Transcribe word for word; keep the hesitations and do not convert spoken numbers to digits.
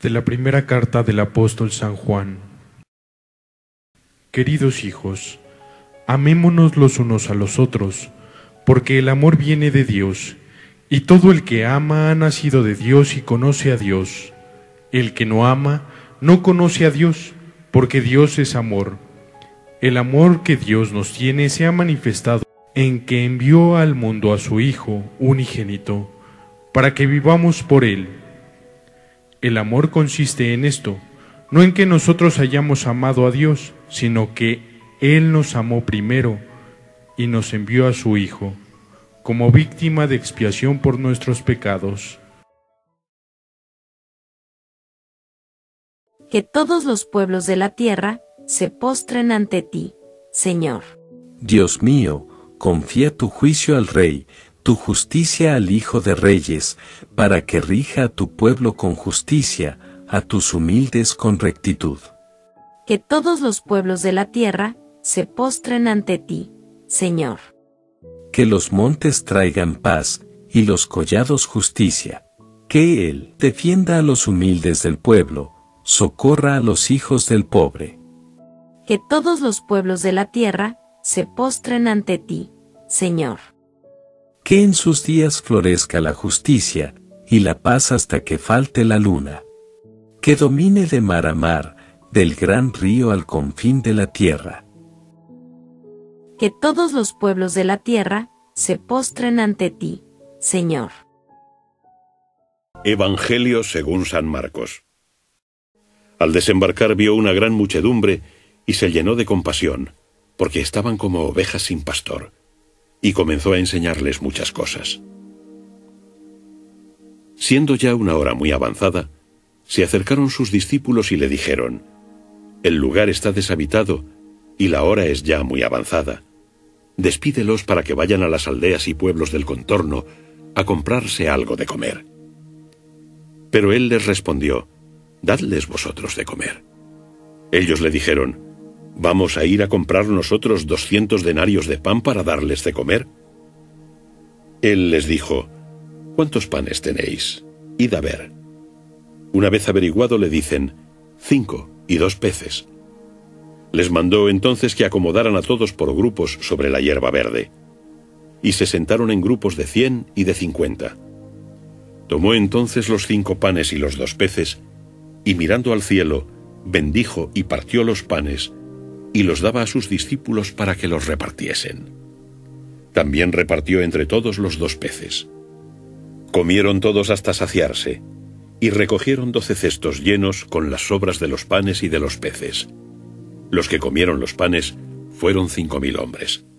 De la primera carta del apóstol San Juan. Queridos hijos, amémonos los unos a los otros, porque el amor viene de Dios, y todo el que ama ha nacido de Dios y conoce a Dios. El que no ama no conoce a Dios, porque Dios es amor. El amor que Dios nos tiene se ha manifestado en que envió al mundo a su Hijo unigénito, para que vivamos por Él. El amor consiste en esto, no en que nosotros hayamos amado a Dios, sino que Él nos amó primero y nos envió a su Hijo, como víctima de expiación por nuestros pecados. Que todos los pueblos de la tierra se postren ante ti, Señor. Dios mío, confía tu juicio al Rey, tu justicia al Hijo de Reyes, para que rija a tu pueblo con justicia, a tus humildes con rectitud. Que todos los pueblos de la tierra se postren ante ti, Señor. Que los montes traigan paz, y los collados justicia. Que Él defienda a los humildes del pueblo, socorra a los hijos del pobre. Que todos los pueblos de la tierra se postren ante ti, Señor. Que en sus días florezca la justicia, y la paz hasta que falte la luna. Que domine de mar a mar, del gran río al confín de la tierra. Que todos los pueblos de la tierra se postren ante ti, Señor. Evangelio según San Marcos. Al desembarcar vio una gran muchedumbre y se llenó de compasión, porque estaban como ovejas sin pastor. Y comenzó a enseñarles muchas cosas. Siendo ya una hora muy avanzada, se acercaron sus discípulos y le dijeron: el lugar está deshabitado, y la hora es ya muy avanzada. Despídelos para que vayan a las aldeas y pueblos del contorno a comprarse algo de comer. Pero él les respondió: dadles vosotros de comer. Ellos le dijeron: ¿vamos a ir a comprar nosotros doscientos denarios de pan para darles de comer? Él les dijo: ¿cuántos panes tenéis? Id a ver. Una vez averiguado le dicen: cinco y dos peces. Les mandó entonces que acomodaran a todos por grupos sobre la hierba verde. Y se sentaron en grupos de cien y de cincuenta. Tomó entonces los cinco panes y los dos peces, y mirando al cielo, bendijo y partió los panes, y los daba a sus discípulos para que los repartiesen. También repartió entre todos los dos peces. Comieron todos hasta saciarse, y recogieron doce cestos llenos con las sobras de los panes y de los peces. Los que comieron los panes fueron cinco mil hombres.